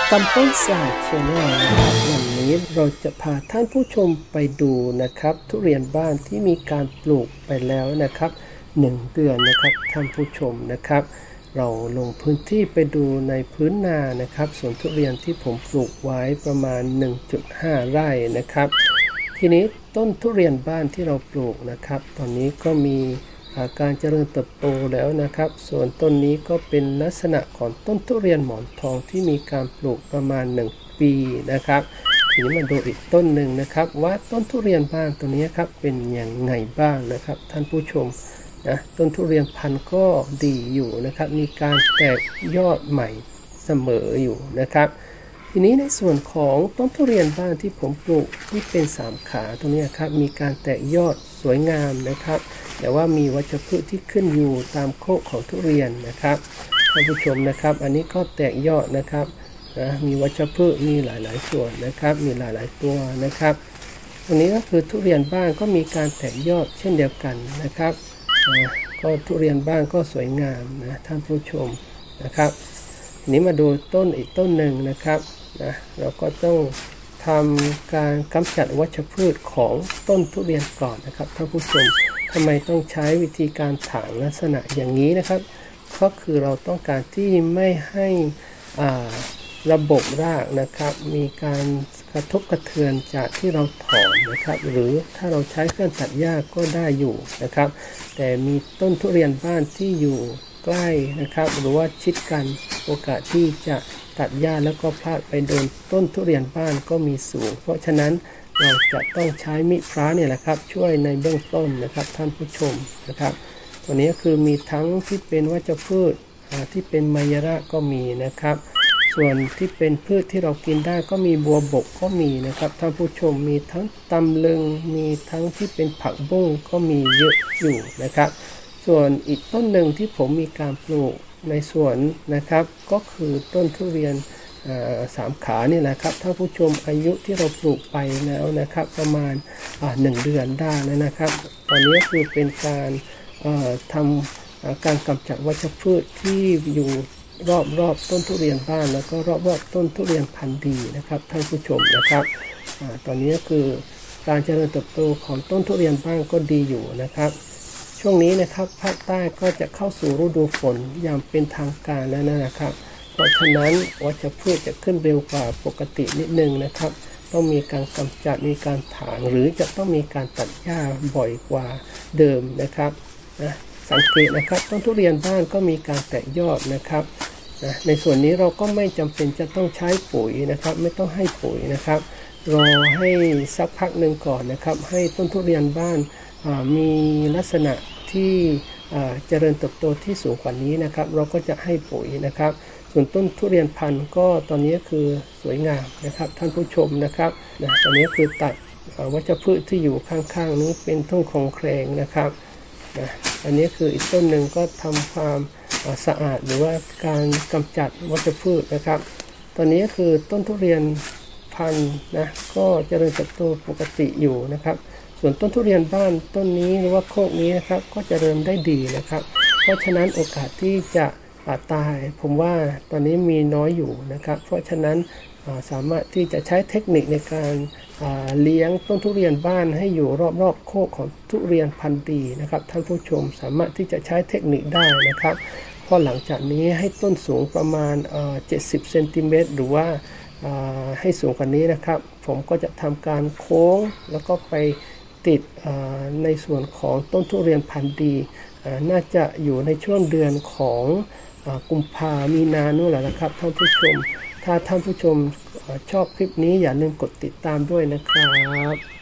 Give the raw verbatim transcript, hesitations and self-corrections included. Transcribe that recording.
กำต้นศาสตร์ชาแนลนะครับวันนี้เราจะพาท่านผู้ชมไปดูนะครับทุเรียนบ้านที่มีการปลูกไปแล้วนะครับหนึ่งเดือนนะครับท่านผู้ชมนะครับเราลงพื้นที่ไปดูในพื้นนานะครับสวนทุเรียนที่ผมปลูกไว้ประมาณ หนึ่งจุดห้า ไร่นะครับทีนี้ต้นทุเรียนบ้านที่เราปลูกนะครับตอนนี้ก็มีการเจริญเติบโตแล้วนะครับส่วนต้นนี้ก็เป็นลักษณะของต้นทุเรียนหมอนทองที่มีการปลูกประมาณหนึ่งปีนะครับทีนี้มาดูอีกต้นหนึ่งนะครับว่าต้นทุเรียนบ้านตัวนี้ครับเป็นอย่างไงบ้างนะครับท่านผู้ชมนะต้นทุเรียนพันธุ์ก็ดีอยู่นะครับมีการแตกยอดใหม่เสมออยู่นะครับทีนี้ในส่วนของต้นทุเรียนบ้านที่ผมปลูกที่เป็นสามขาตรงนี้ครับมีการแตกยอดสวยงามนะครับแต่ว่ามีวัชพืชที่ขึ้นอยู่ตามโคนของทุเรียนนะครับท่านผู้ชมนะครับอันนี้ก็แตกยอดนะครับนะมีวัชพืชมีหลายๆส่วนนะครับมีหลายๆตัวนะครับตรงนี้ก็คือทุเรียนบ้านก็มีการแตกยอดเช่นเดียวกันนะครับก็ทุเรียนบ้านก็สวยงามนะท่านผู้ชมนะครับทีนี้มาดูต้นอีกต้นหนึ่งนะครับนะเราก็ต้องทำการกำจัดวัชพืชของต้นทุเรียนก่อนนะครับท่านผู้ชมทำไมต้องใช้วิธีการถางลักษณะอย่างนี้นะครับก็คือเราต้องการที่ไม่ให้ระบบรากนะครับมีการกระทบกระเทือนจากที่เราถอนนะครับหรือถ้าเราใช้เครื่องตัดหญ้าก็ได้อยู่นะครับแต่มีต้นทุเรียนบ้านที่อยู่ใกล้นะครับหรือว่าชิดกันโอกาสที่จะตัดหญ้าแล้วก็พลาดไปโดนต้นทุเรียนบ้านก็มีสูงเพราะฉะนั้นเราจะต้องใช้มีดพระเนี่ยแหละครับช่วยในเบื้องต้นนะครับท่านผู้ชมนะครับตัวนี้คือมีทั้งที่เป็นวัชพืชที่เป็นไมยราก็มีนะครับส่วนที่เป็นพืชที่เรากินได้ก็มีบัวบกก็มีนะครับท่านผู้ชมมีทั้งตำลึงมีทั้งที่เป็นผักบุ้งก็มีเยอะอยู่นะครับส่วนอีกต้นหนึ่งที่ผมมีการปลูกในสวนนะครับก็คือต้นทุเรียนสามขานี่แหละครับท่านผู้ชมอายุที่เราปลูกไปแล้วนะครับประมาณหนึ่งเดือนได้แล้วนะครับตอนนี้คือเป็นการทำการกำจัดวัชพืชที่อยู่รอบรอบต้นทุเรียนบ้านแล้วก็รอบรอบต้นทุเรียนพันธุ์ดีนะครับท่านผู้ชมนะครับตอนนี้คือการเจริญเติบโตของต้นทุเรียนบ้านก็ดีอยู่นะครับช่วงนี้นะครับภาคใต้ก็จะเข้าสู่ฤดูฝนอย่างเป็นทางการแล้วนะครับเพราะฉะนั้นวัชพืชจะขึ้นเร็วกว่าปกตินิดนึงนะครับต้องมีการกำจัดมีการถางหรือจะต้องมีการตัดหญ้าบ่อยกว่าเดิมนะครับนะสังเกตนะครับต้นทุเรียนบ้านก็มีการแตกยอดนะครับนะในส่วนนี้เราก็ไม่จำเป็นจะต้องใช้ปุ๋ยนะครับไม่ต้องให้ปุ๋ยนะครับรอให้สักพักหนึ่งก่อนนะครับให้ต้นทุเรียนบ้านมีลักษณะที่เจริญเติบโตที่สูงกว่านี้นะครับเราก็จะให้ปุ๋ยนะครับส่วนต้นทุเรียนพันธุ์ก็ตอนนี้คือสวยงามนะครับท่านผู้ชมนะครับนะตอนนี้คือตัดวัชพืชที่อยู่ข้างๆนี้เป็นต้นของแครงนะครับนะอันนี้คืออีกต้นหนึ่งก็ทำความสะอาดหรือว่าการกำจัดวัชพืชนะครับตอนนี้คือต้นทุเรียนพันธุ์นะก็เจริญเติบโตปกติอยู่นะครับส่วนต้นทุเรียนบ้านต้นนี้หรือว่าโคกนี้นะครับก็จะเริ่มได้ดีนะครับเพราะฉะนั้นโอกาสที่จะตายผมว่าตอนนี้มีน้อยอยู่นะครับเพราะฉะนั้นสามารถที่จะใช้เทคนิคในการเลี้ยงต้นทุเรียนบ้านให้อยู่รอบๆโคกของทุเรียนพันธุ์ดีนะครับท่านผู้ชมสามารถที่จะใช้เทคนิคได้นะครับพอหลังจากนี้ให้ต้นสูงประมาณเจ็ดสิบเซนติเมตรหรือว่าให้สูงกว่านี้นะครับผมก็จะทำการโค้งแล้วก็ไปติดในส่วนของต้นทุเรียนพันธุ์ดีน่าจะอยู่ในช่วงเดือนของกุมภามีนาโน่นแหละนะครับท่านผู้ชมถ้าท่านผู้ชมชอบคลิปนี้อย่าลืมกดติดตามด้วยนะครับ